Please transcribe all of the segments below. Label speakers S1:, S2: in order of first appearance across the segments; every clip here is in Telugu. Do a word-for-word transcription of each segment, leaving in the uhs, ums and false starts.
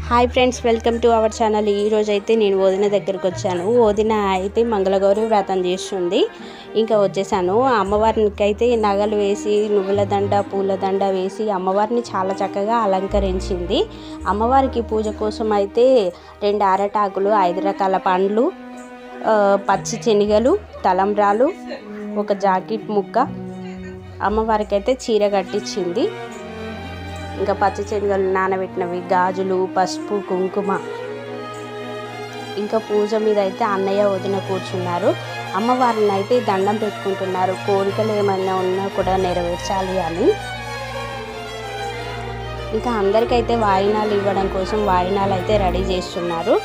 S1: Hi friends, welcome to our channel. ఈరోజు అయితే నేను వదిన దగ్గరికి వచ్చాను. వదిన అయితే మంగళగౌరి వ్రతం చేస్తుంది. ఇంకా వచ్చేసాను. అమ్మవారికి అయితే నగలు వేసి నువ్వుల దండ పూల దండ వేసి అమ్మవారిని చాలా చక్కగా అలంకరించింది. అమ్మవారికి పూజ కోసం అయితే రెండు అరటాకులు, ఐదు రకాల పండ్లు, పచ్చి శనగలు, తలంబ్రాలు, ఒక జాకెట్ ముక్క, అమ్మవారికి అయితే చీర కట్టించింది. ఇంకా పచ్చి శనగలు నానబెట్టినవి, గాజులు, పసుపు, కుంకుమ. ఇంకా పూజ మీద అయితే అన్నయ్య వదిన కూర్చున్నారు. అమ్మవారిని అయితే దండం పెట్టుకుంటున్నారు, కోరికలు ఏమైనా ఉన్నా కూడా నెరవేర్చాలి అని. ఇంకా అందరికైతే వాయినాలు ఇవ్వడం కోసం వాయినాలు అయితే రెడీ చేస్తున్నారు.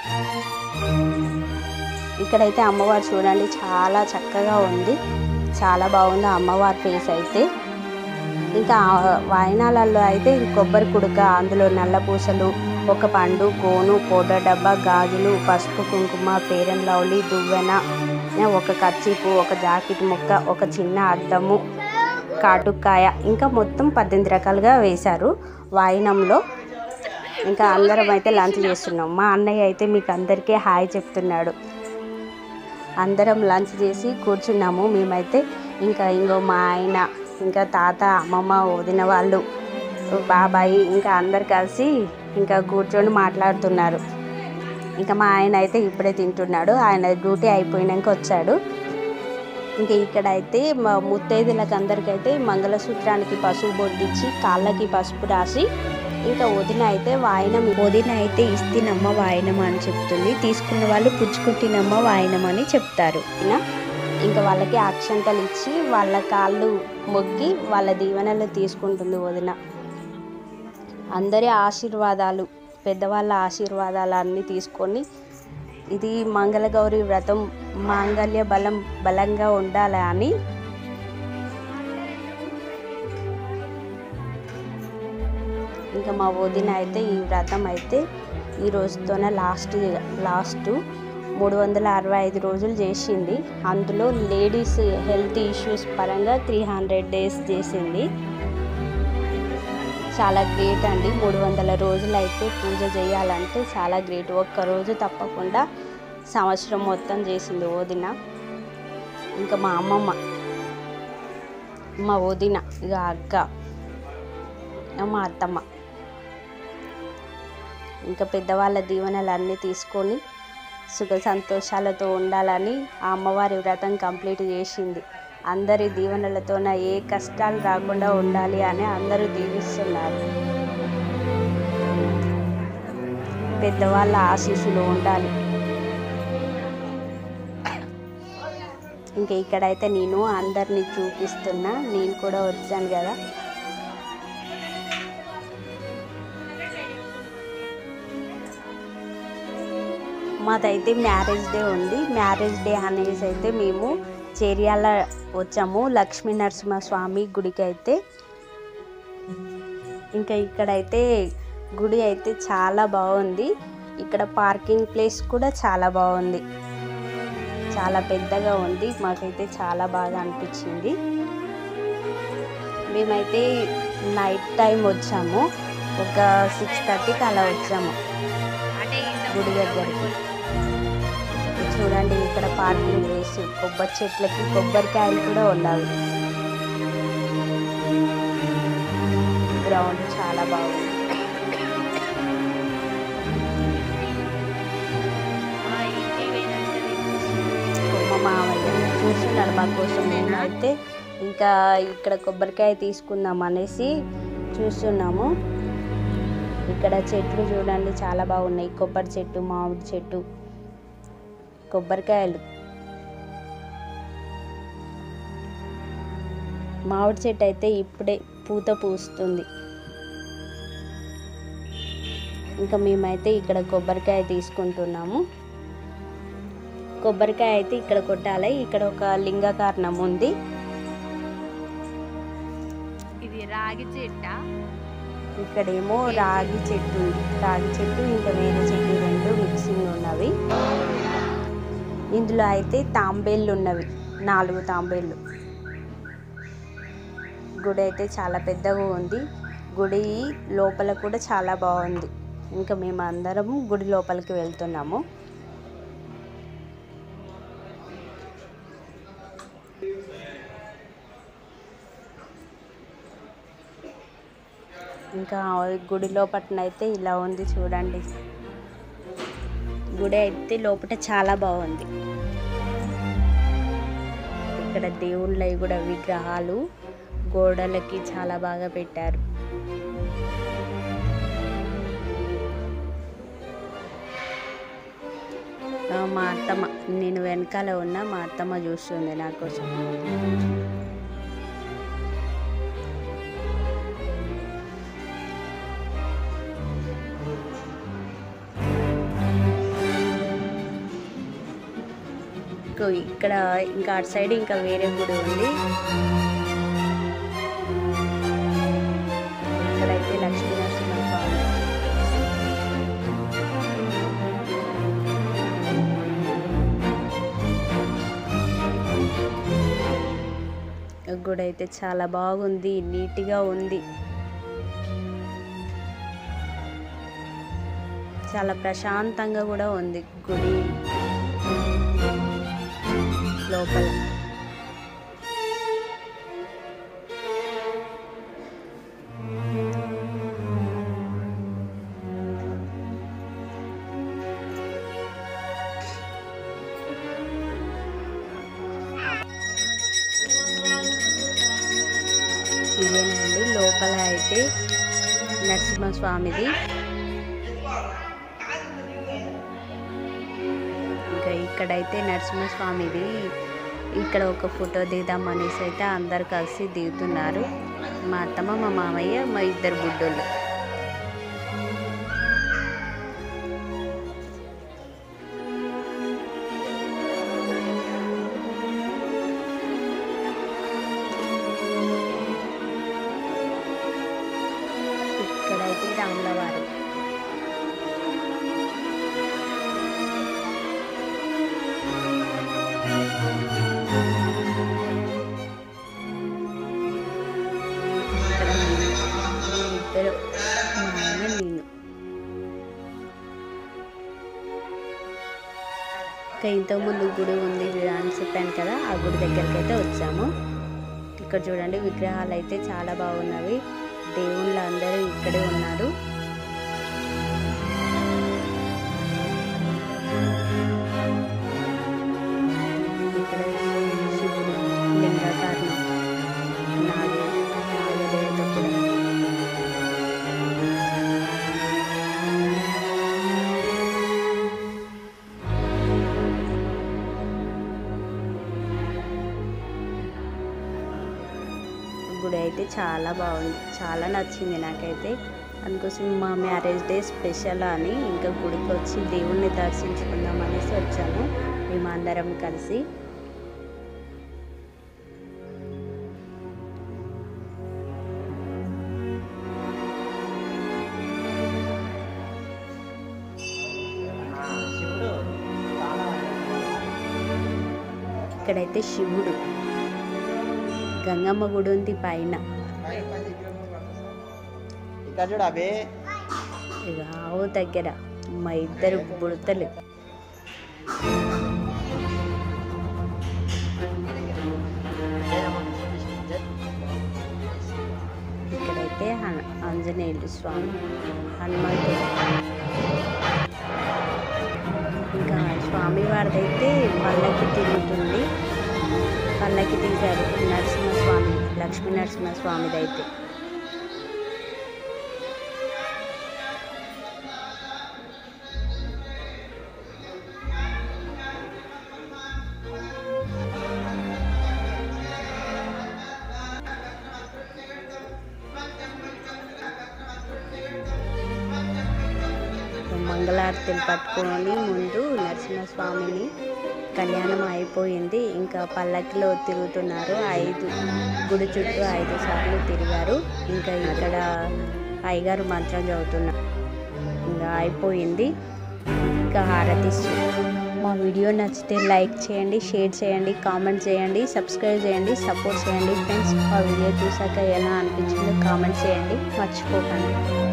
S1: ఇక్కడైతే అమ్మవారు చూడండి, చాలా చక్కగా ఉంది, చాలా బాగుంది అమ్మవారి ఫేస్ అయితే. ఇంకా వాయినాలలో అయితే కొబ్బరి కుడక, అందులో నల్ల పూసలు, ఒక పండు, కోను, పౌడర్ డబ్బా, గాజులు, పసుపు, కుంకుమ, పేరం లౌలి, దువ్వెన, ఒక కర్చీపు, ఒక జాకెట్ ముక్క, ఒక చిన్న అద్దము, కాటుకాయ, ఇంకా మొత్తం పద్దెనిమిది రకాలుగా వేశారు వాయినంలో. ఇంకా అందరం అయితే లంచ్ చేస్తున్నాం. మా అన్నయ్య అయితే మీకు అందరికీ హాయ్ చెప్తున్నాడు. అందరం లంచ్ చేసి కూర్చున్నాము మేమైతే. ఇంకా ఇంకో మా ఆయన, ఇంకా తాత, అమ్మమ్మ, వదిన వాళ్ళు, బాబాయి, ఇంకా అందరు కలిసి ఇంకా కూర్చొని మాట్లాడుతున్నారు. ఇంకా మా ఆయన అయితే ఇప్పుడే తింటున్నాడు. ఆయన డ్యూటీ అయిపోయినాక వచ్చాడు. ఇంకా ఇక్కడైతే మా ముత్తైదులకు అందరికైతే మంగళసూత్రానికి పసుపు బొడ్డిచ్చి కాళ్ళకి పసుపు రాసి, ఇంకా వదిన అయితే వాయనం వదిన అయితే ఇస్తినమ్మ వాయనం అని చెప్తుంది. తీసుకున్న వాళ్ళు పుచ్చుకుంటినమ్మ వాయనం అని చెప్తారు. ఇంకా వాళ్ళకి అక్షంతలు ఇచ్చి వాళ్ళ కాళ్ళు మొక్కి వాళ్ళ దీవెనలు తీసుకుంటుంది వదిన. అందరి ఆశీర్వాదాలు, పెద్దవాళ్ళ ఆశీర్వాదాలు అన్నీ తీసుకొని, ఇది మంగళగౌరి వ్రతం మాంగళ్య బలం బలంగా ఉండాలి అని. ఇంకా మా వదిన అయితే ఈ వ్రతం అయితే ఈ రోజుతోనే లాస్ట్ లాస్ట్ మూడు వందల అరవై ఐదు రోజులు చేసింది. అందులో లేడీస్ హెల్త్ ఇష్యూస్ పరంగా త్రీ హండ్రెడ్ డేస్ చేసింది. చాలా గ్రేట్ అండి. మూడు వందల రోజులు అయితే పూజ చేయాలంటే చాలా గ్రేట్. ఒక్కరోజు తప్పకుండా సంవత్సరం మొత్తం చేసింది వదిన. ఇంకా మా అమ్మమ్మ, మా వదిన, ఇక అక్క, మా అత్తమ్మ, ఇంకా పెద్దవాళ్ళ దీవెనలు అన్నీ తీసుకొని సుఖ సంతోషాలతో ఉండాలని ఆ అమ్మవారి వ్రతం కంప్లీట్ చేసింది. అందరి దీవెనలతోన ఏ కష్టాలు రాకుండా ఉండాలి అని అందరూ దీవిస్తున్నారు. పెద్దవాళ్ళ ఆశీస్సులు ఉండాలి. ఇంకా ఇక్కడైతే నేను అందరినీ చూపిస్తున్నా, నేను కూడా వచ్చాను కదా. మాదైతే మ్యారేజ్ డే ఉంది. మ్యారేజ్ డే అనేసి అయితే మేము చేర్యాల వచ్చాము, లక్ష్మీ నరసింహస్వామి గుడికి అయితే. ఇంకా ఇక్కడైతే గుడి అయితే చాలా బాగుంది. ఇక్కడ పార్కింగ్ ప్లేస్ కూడా చాలా బాగుంది, చాలా పెద్దగా ఉంది. మాకైతే చాలా బాగా అనిపించింది. మేమైతే నైట్ టైం వచ్చాము, ఒక సిక్స్ థర్టీకి అలా వచ్చాము గుడి దగ్గరికి. చూడండి ఇక్కడ పార్కింగ్ ప్లేస్, కొబ్బరి చెట్లకి కొబ్బరికాయలు కూడా ఉన్నాయి. గ్రౌండ్ చాలా బాగుంది. మా మామయ్య చూస్తున్నాడు మా కోసం. మేమైతే ఇంకా ఇక్కడ కొబ్బరికాయ తీసుకుందాం అనేసి చూస్తున్నాము. ఇక్కడ చెట్లు చూడండి చాలా బాగున్నాయి. కొబ్బరి చెట్టు, మామిడి చెట్టు, కొబ్బరికాయలు. మామిడి చెట్టు అయితే ఇప్పుడే పూత పూస్తుంది. ఇంకా మేమైతే ఇక్కడ కొబ్బరికాయ తీసుకుంటున్నాము. కొబ్బరికాయ అయితే ఇక్కడ కొట్టాలి. ఇక్కడ ఒక లింగ కారణం ఉంది.
S2: ఇది రాగి చెట్ట.
S1: ఇక్కడేమో రాగి చెట్టు, రాగి చెట్టు ఇంకా వేరే చెట్టు రెండు మిక్సింగ్ ఉన్నవి. ఇందులో అయితే తాంబేళ్ళు ఉన్నవి, నాలుగు తాంబేళ్ళు. గుడి అయితే చాలా పెద్దగా ఉంది. గుడి లోపల కూడా చాలా బాగుంది. ఇంకా మేము అందరం గుడి లోపలికి వెళ్తున్నాము. ఇంకా గుడి లోపటనైతే ఇలా ఉంది చూడండి. గుడి అయితే లోపల చాలా బాగుంది. ఇక్కడ దేవుళ్ళవి కూడా విగ్రహాలు గోడలకి చాలా బాగా పెట్టారు. మా అత్తమ్మ, నేను వెనకాల ఉన్న మా అత్తమ్మ చూస్తుంది నా కోసం. ఇక్కడ ఇంకా అటు సైడ్ ఇంకా వేరే గుడి ఉంది. ఇక్కడైతే లక్ష్మీ నరసింహ స్వామి, గుడి అయితే చాలా బాగుంది, నీట్గా ఉంది, చాలా ప్రశాంతంగా కూడా ఉంది గుడి లోపల. ఇదేనండి లోపల అయితే నరసింహస్వామిది. ఇంకా ఇక్కడైతే నరసింహస్వామిది. ఇక్కడ ఒక ఫోటో దిగుదాం అనేసి అయితే అందరు కలిసి దిగుతున్నారు. మా అత్తమ్మ, మా మామయ్య, మా ఇద్దరు బుడ్డోళ్ళు. ఇక్కడైతే రాములవారు. ఇద్దరు మా ఆయన, నేను. ఇంకా ఇంతకుముందు గుడి ఉంది అని చెప్పాను కదా, ఆ గుడి దగ్గరికి అయితే వచ్చాము. ఇక్కడ చూడండి విగ్రహాలు అయితే చాలా బాగున్నవి. దేవుళ్ళు అందరూ ఇక్కడే ఉన్నారు. ఇక్కడ శివుడు, లింగాకారం, నాగు నాగదేవత కూడా. గుడి అయితే చాలా బాగుంది, చాలా నచ్చింది నాకైతే. అందుకోసం మా మ్యారేజ్ డే స్పెషల్ అని ఇంకా గుడికి వచ్చి దేవుణ్ణి దర్శించుకుందాం అనేసి వచ్చాము మేము అందరం కలిసి. ఇక్కడైతే శివుడు, గంగమ్మ గుడి ఉంది పైన. ఆవు దగ్గర మా ఇద్దరు బుడతలు. ఇక్కడైతే ఆంజనేయులు స్వామి, హనుమంతుడు. ఇంకా స్వామివారిదైతే పల్లకి తిరుగుతుంది. పల్లకి తీశారు నరసింహస్వామి, లక్ష్మీ నరసింహస్వామిదైతే. మంగళారతిని పట్టుకొని ముందు నరసింహస్వామిని కళ్యాణం అయిపోయింది. ఇంకా పల్లకిలో తిరుగుతున్నారు. ఐదు గుడి చుట్టూ ఐదు సార్లు తిరిగారు. ఇంకా ఇక్కడ అయ్యగారు మంత్రం చదువుతున్నారు. ఇంకా అయిపోయింది. ఇంకా హారతి. మా వీడియో నచ్చితే లైక్ చేయండి, షేర్ చేయండి, కామెంట్ చేయండి, సబ్స్క్రైబ్ చేయండి, సపోర్ట్ చేయండి ఫ్రెండ్స్. మా వీడియో చూసాక ఎలా అనిపించిందో కామెంట్ చేయండి, మర్చిపోకండి.